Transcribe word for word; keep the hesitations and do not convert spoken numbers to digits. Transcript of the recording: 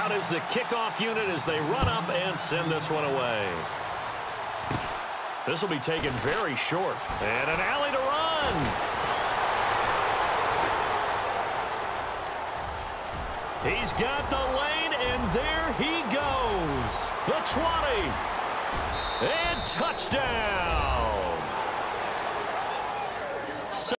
out is the kickoff unit as they run up and send this one away. This will be taken very short. And an alley to run. He's got the lane, and there he goes. The twenty. And touchdown.